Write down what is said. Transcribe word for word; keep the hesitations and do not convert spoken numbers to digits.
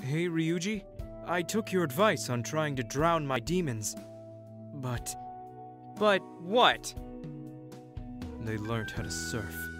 Hey Ryuji, I took your advice on trying to drown my demons, but... But what? They learned how to surf.